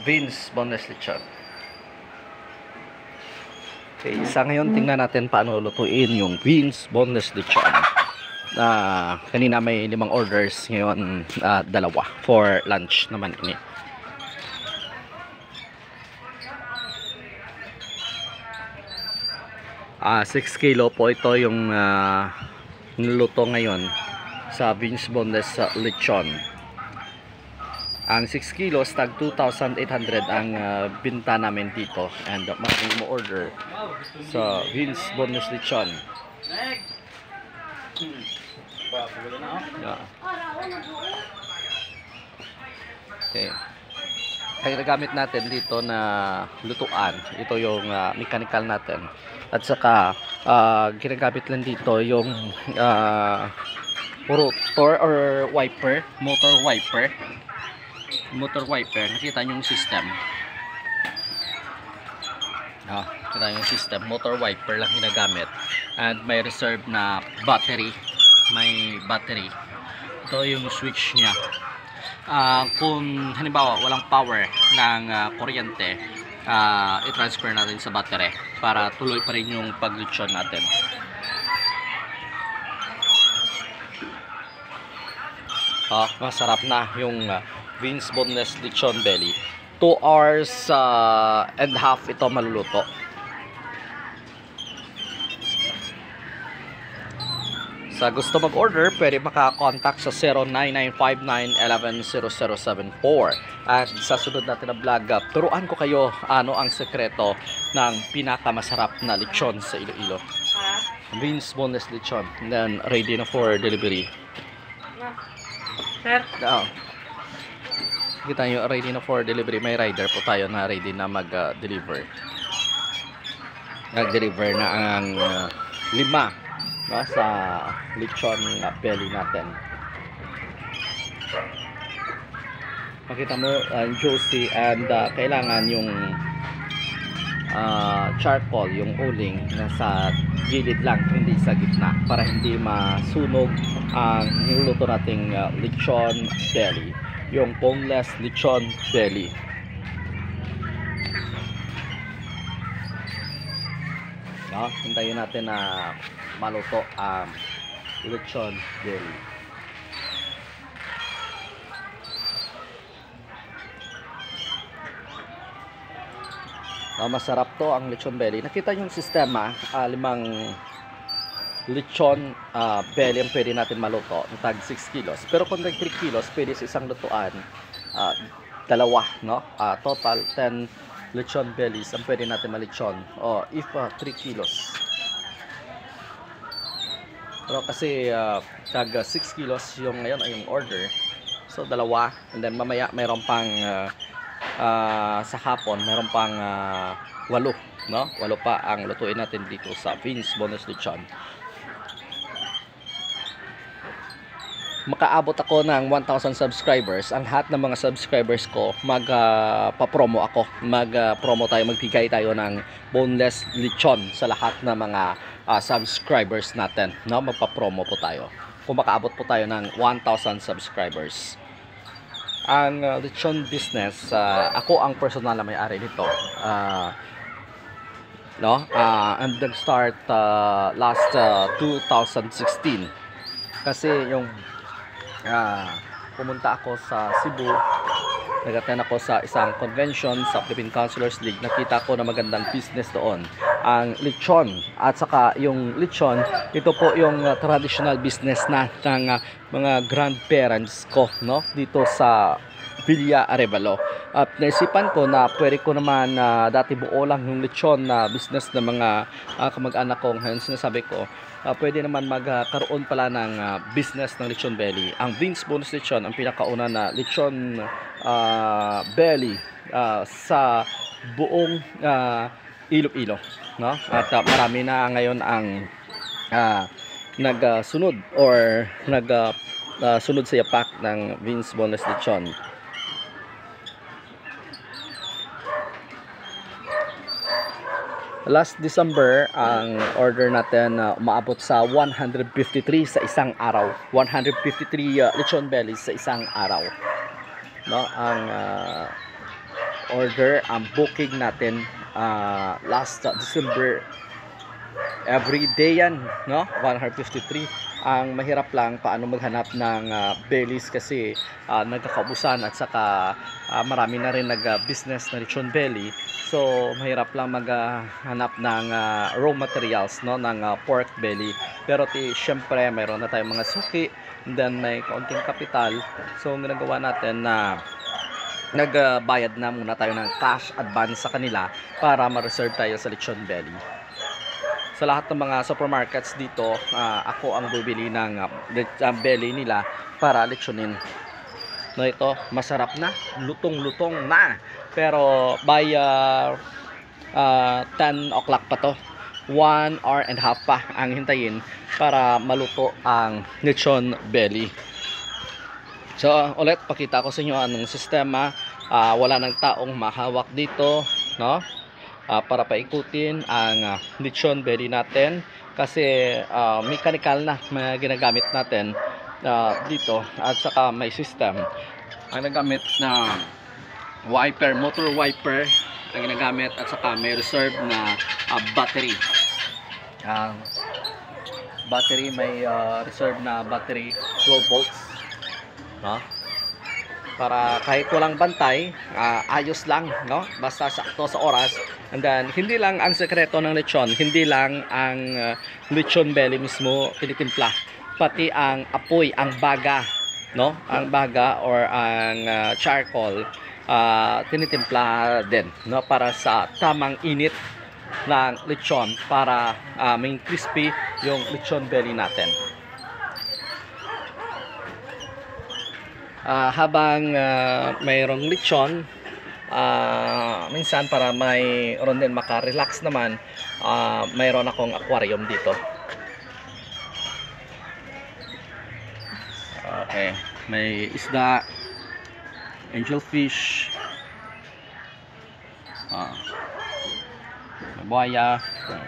Vince Boneless Lechon. Okay, isa ngayon tingnan natin paano lutuin yung Vince Boneless Lechon. Kanina may 5 orders, ngayon 2 for lunch naman ini. Ah, 6 kilo po ito yung niluto ngayon sa Vince Boneless Lechon. Ang 6 kilos tag 2,800 ang binta namin dito, and maraming mo order sa Vince Boneless Lechon. Yeah. Okay. Ang nagamit natin dito na lutuan, ito yung mechanical natin. At saka ginagamit lang dito yung rotor or wiper, motor wiper. Nakita nyo yung system. Nakita nyo yung system, motor wiper lang ginagamit. And may reserve na battery. May battery. Ito yung switch nya. Kung halimbawa walang power ng kuryente, i-transfer natin sa battery para tuloy pa rin yung paglechon natin. Masarap na yung Vince Boneless Lechon Belly. 2 hours and half ito maluluto. Sa gusto mag-order, pwede maka-contact sa 099591100074. At sa sunod natin na vlog, turuan ko kayo ano ang sekreto ng pinakamasarap na lechon sa Iloilo. Vince Boneless Lechon. And then ready na for delivery. Sir? Kita nyo, ready na for delivery. May rider po tayo na ready na mag-deliver. Nag-deliver na ang 5 sa lechon belly natin. Makita mo, juicy, and kailangan yung charcoal, yung uling nasa gilid lang, hindi sa gitna, para hindi masunog ang niluluto nating lechon belly, yung boneless lechon belly. Hintayin natin na maluto ang lechon belly. Masarap to ang lechon belly. Nakita yung sistema, 5 lechon belly ang pwede natin maluto, tag 6 kilos. Pero kung tag 3 kilos, pwede sa isang lutuan 2, no? Total 10 lechon bellies ang pwede natin malechon, if 3 kilos. Pero kasi tag 6 kilos yung ngayon ay yung order, so 2, and then mamaya mayroon pang sa hapon mayroon pang 8, no? 8 pa ang lutuin natin dito sa Vince Boneless Lechon. Makaabot ako ng 1,000 subscribers, ang lahat ng mga subscribers ko magpa-promo ako. Mag-promo tayo, magbigay tayo ng boneless lechon sa lahat ng mga subscribers natin, no? Magpa-promo po tayo kung makaabot po tayo ng 1,000 subscribers. Ang lechon business, ako ang personal na may-ari nito. And nag-start last 2016 kasi yung pumunta ako sa Cebu, nag-attend ako sa isang convention sa Philippine Counselors League. Nakita ko na magandang business doon ang lechon, at saka yung lechon, ito po yung traditional business na ng mga grandparents ko, no? Dito sa Villa Arevalo. At naisipan ko na pwede ko naman dati buo lang yung lechon na business ng mga kamag-anak ko. Ngayon sinasabi ko, pwede naman magkaroon pala ng business ng lechon belly. Ang Vince Boneless Lechon ang pinakauna na lechon belly sa buong Iloilo, no? At marami na ngayon ang nagsunod or sunod sa yapak ng Vince Boneless Lechon. Last December, ang order natin umaabot sa 153 sa isang araw. 153 lechon bellies sa isang araw. No, ang order ang booking natin last December. Every day yan, no? 153. Ang mahirap lang paano maghanap ng bellies kasi nagkakaubusan at saka marami na rin nag-business na lechon belly. So mahirap lang maghanap ng raw materials, no, ng pork belly. Pero syempre mayroon na tayong mga suki, and then may kaunting kapital. So ang ginagawa natin na nagbayad na muna tayo ng cash advance sa kanila para ma-reserve tayo sa lechon belly. Sa lahat ng mga supermarkets dito, ako ang bibili ng belly nila para lechonin. No, ito, masarap na, lutong-lutong na. Pero by 10 o'clock pa to. 1 hour and a half pa ang hintayin para maluto ang lechon belly. So, ulit, pakita ko sa inyo anong sistema. Wala nang taong mahawak dito, no? Para paikutin ang lechon belly natin kasi mechanical na ginagamit natin dito, at saka may system ang nagamit na wiper, motor wiper ang ginagamit, at saka may reserve na battery. Battery, may reserve na battery 12 volts, no? Para kahit walang bantay, ayos lang, no? Basta sakto sa oras. And then, hindi lang ang sekreto ng lechon, hindi lang ang lechon belly mismo tinitimpla, pati ang apoy, ang baga, no? Ang baga or ang charcoal, tinitimpla din, no? Para sa tamang init ng lechon, para may crispy yung lechon belly natin. Habang mayroong lechon, minsan para mayroon din maka-relax naman, mayroon akong aquarium dito. Okay, may isda, angelfish, may buhaya,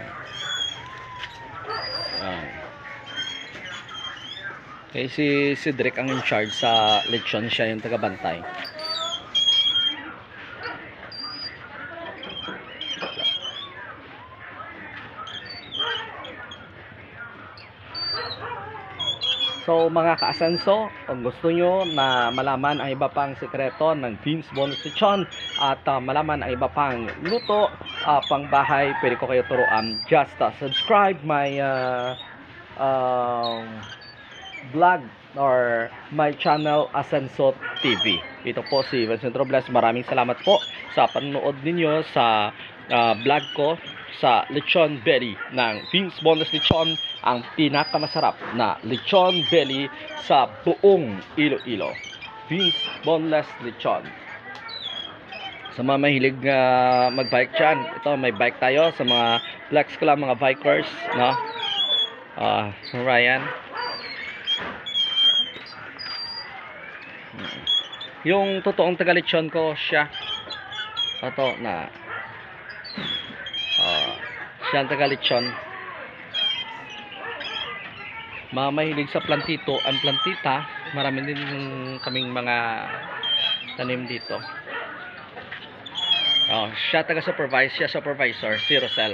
okay, si Cedric ang in charge sa lechon, siya yung tagabantay. So mga kaasenso, kung gusto nyo na malaman ang iba pang sekreto ng Vince Boneless Lechon at malaman ang iba pang luto pang bahay, pwede ko kayo turuan. Just subscribe my vlog or my channel Asenso TV. Ito po si Vincent Robles. Maraming salamat po sa panonood ninyo sa vlog ko sa lechon belly ng Vince Boneless Lechon, ang pinakamasarap na lechon belly sa buong Iloilo. Vince Boneless Lechon. Sa mga mahilig mag-bike dyan, ito may bike tayo. Sa mga flex ko lang, mga bikers, no? Ryan. Yung totoong taga-lechon ko, siya. Ito na. Siya ang taga-lechon. Mga mahilig sa plantito, ang plantita, marami din kaming mga tanim dito. Siya taga-supervise, siya supervisor, si Rosel.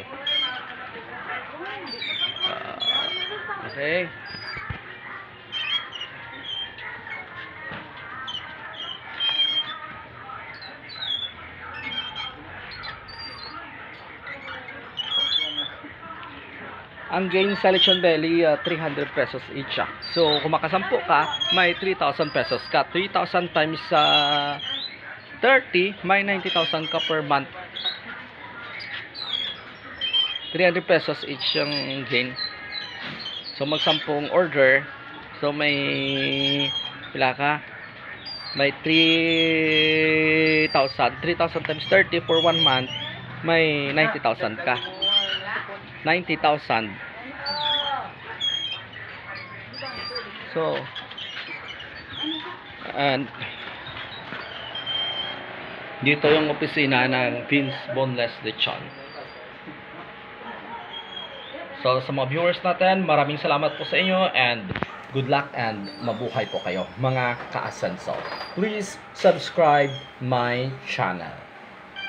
Okay. Ang gain sa lechon belly, 300 pesos each. So, kung makasampu ka, may 3,000 pesos ka. 3,000 times 30, may 90,000 ka per month. 300 pesos each yung gain. So, magsampung order. So, may pila ka? May 3,000. 3,000 times 30 for 1 month, may 90,000 ka. 90,000. So, and dito yung opisina ng Vince Boneless Lechon. So, sa mga viewers natin, maraming salamat po sa inyo and good luck and mabuhay po kayo, mga ka-Asenso. Please subscribe my channel.